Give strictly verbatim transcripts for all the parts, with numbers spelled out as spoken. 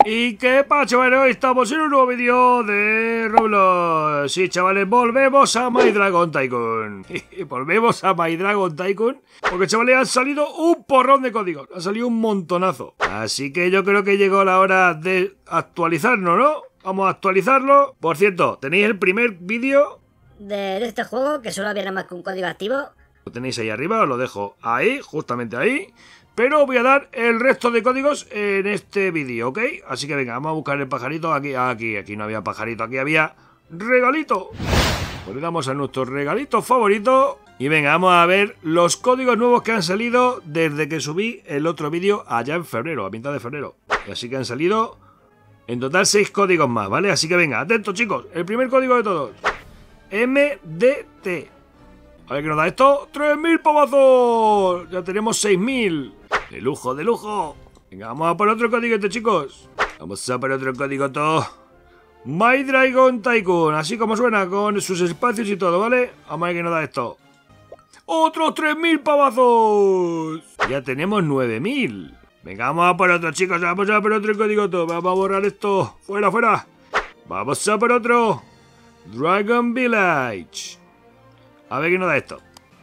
¿Y qué pasa, chavales? Hoy estamos en un nuevo vídeo de Roblox. Sí, chavales, volvemos a My Dragon Tycoon. Volvemos a My Dragon Tycoon. Porque, chavales, han salido un porrón de códigos. Han salido un montonazo. Así que yo creo que llegó la hora de actualizarnos, ¿no? Vamos a actualizarlo. Por cierto, ¿tenéis el primer vídeo de, de este juego? Que solo había nada más que un código activo. Lo tenéis ahí arriba, os lo dejo ahí, justamente ahí. Pero voy a dar el resto de códigos en este vídeo, ¿ok? Así que venga, vamos a buscar el pajarito. Aquí, aquí, aquí no había pajarito, aquí había regalito. Pues le damos a nuestro regalito favorito. Y venga, vamos a ver los códigos nuevos que han salido desde que subí el otro vídeo allá en febrero, a mitad de febrero. Y así que han salido en total seis códigos más, ¿vale? Así que venga, atentos, chicos. El primer código de todos. M D T. A ver qué nos da esto. ¡tres mil pavazos! Ya tenemos seis mil. De lujo, de lujo. Venga, vamos a por otro código, chicos. Vamos a por otro código todo. My Dragon Tycoon. Así como suena, con sus espacios y todo, ¿vale? Vamos a ver qué nos da esto. ¡Otros tres mil pavazos! Ya tenemos nueve mil. Venga, vamos a por otro, chicos. Vamos a por otro código todo. Vamos a borrar esto. Fuera, fuera. Vamos a por otro. Dragon Village. A ver qué nos da esto.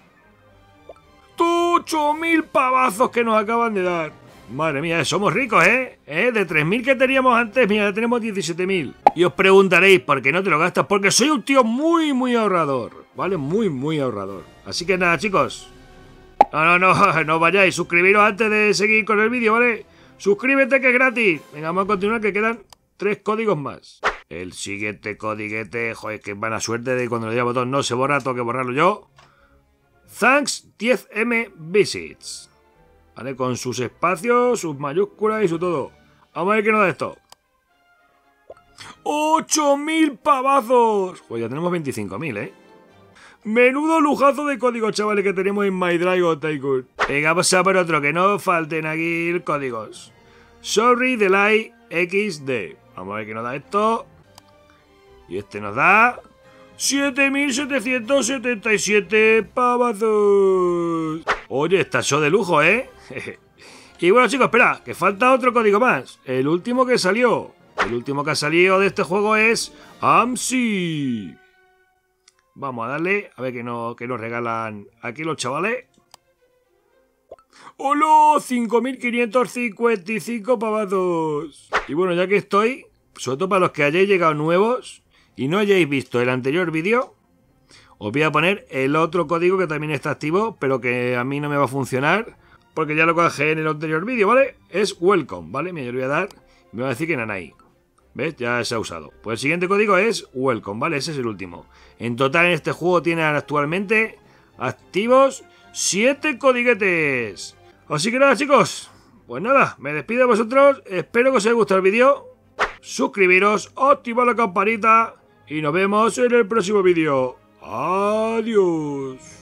ocho mil pavazos que nos acaban de dar. Madre mía, somos ricos, ¿eh? ¿eh? De tres mil que teníamos antes, mira, ya tenemos diecisiete mil. Y os preguntaréis, ¿por qué no te lo gastas? Porque soy un tío muy, muy ahorrador. ¿Vale? Muy, muy ahorrador. Así que nada, chicos. No, no, no, no vayáis. Suscribiros antes de seguir con el vídeo, ¿vale? Suscríbete que es gratis. Venga, vamos a continuar que quedan tres códigos más. El siguiente codiguete, joder, que buena suerte de cuando le doy al botón no se borra, tengo que borrarlo yo. Thanks diez M Visits. Vale, con sus espacios, sus mayúsculas y su todo. Vamos a ver qué nos da esto. ¡ocho mil pavazos! Pues ya tenemos veinticinco mil, ¿eh? Menudo lujazo de código, chavales, que tenemos en My Dragon Tycoon. Venga, vamos a por otro, que no falten aquí códigos. Sorry Delay X D. Vamos a ver qué nos da esto. Y este nos da siete mil setecientos setenta y siete pavazos. Oye, está show de lujo, ¿eh? Y bueno, chicos, espera, que falta otro código más. El último que salió. El último que ha salido de este juego es A M S I. Vamos a darle, a ver qué nos, qué nos regalan aquí los chavales. ¡Hola! cinco mil quinientos cincuenta y cinco pavazos. Y bueno, ya que estoy, sobre todo para los que hayáis llegado nuevos y no hayáis visto el anterior vídeo, os voy a poner el otro código que también está activo, pero que a mí no me va a funcionar, porque ya lo cogé en el anterior vídeo, ¿vale? Es Welcome, ¿vale? Mira, yo le voy a dar, me va a decir que nanay. ¿Ves? Ya se ha usado. Pues el siguiente código es Welcome, ¿vale? Ese es el último. En total en este juego tienen actualmente activos siete codiguetes. Así que nada, chicos. Pues nada, me despido de vosotros. Espero que os haya gustado el vídeo. Suscribiros, activad la campanita y nos vemos en el próximo vídeo. Adiós.